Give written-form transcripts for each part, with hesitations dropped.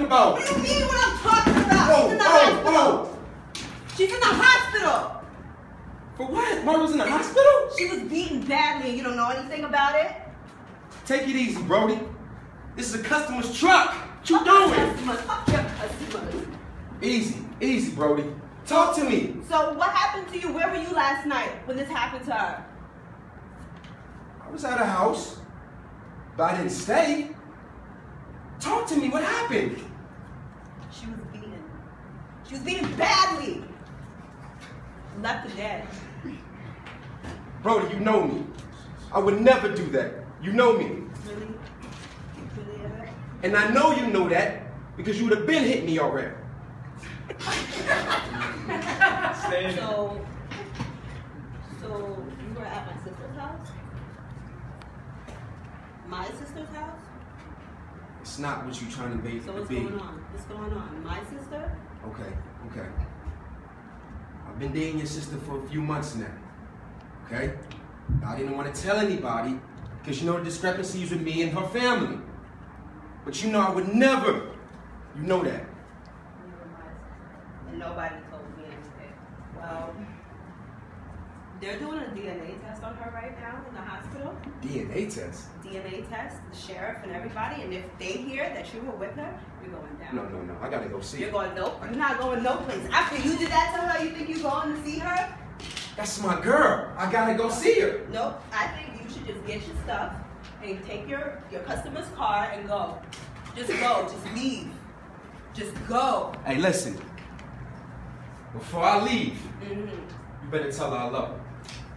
about? What do you mean what I'm talking about? She's in the hospital. She's in the hospital. For what? Murray was in the hospital? She was beaten badly and you don't know anything about it? Take it easy, Brody. This is a customer's truck. What you doing? Fuck your customers. Easy, Brody. Talk to me. So what happened to you? Where were you last night when this happened to her? I was at a house, but I didn't stay. Talk to me. What happened? She was beaten. She was beaten badly. Left for dead. Brody, you know me. I would never do that. You know me. Really? You really ever? And I know you know that because you would have been hit me already. So you were at my sister's house? My sister's house? It's not what you're trying to make So it what's be. going on? What's going on? My sister? Okay. I've been dating your sister for a few months now. Okay? I didn't want to tell anybody because you know the discrepancies with me and her family. But you know I would never. You know that. And nobody told me anything. Well, they're doing a DNA test on her right now in the hospital. DNA test? DNA test, the sheriff and everybody. And if they hear that you were with her, you're going down. No. I gotta go see her. You're going nope. You're not going no place. After you did that to her, you think you're going to see her? That's my girl. I gotta go see her. Nope. I think you should just get your stuff and take your customer's car and go. Just go. Just leave. Just go. Hey, listen. Before I leave, Mm-hmm. you better tell her I love her.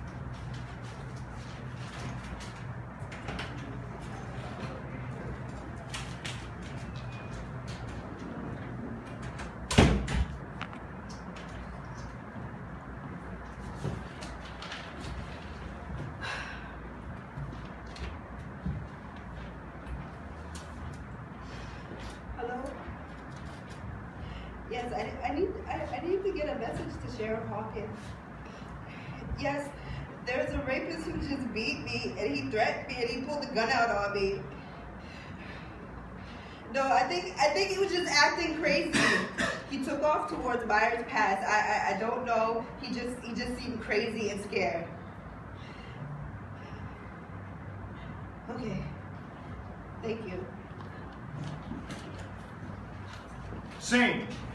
Hello? Yes, I need to get a message to Sheriff Hawkins. Yes, there's a rapist who just beat me and he threatened me and he pulled a gun out on me. No, I think he was just acting crazy. He took off towards Myers Pass. I don't know. He just seemed crazy and scared. Okay. Thank you. Scene.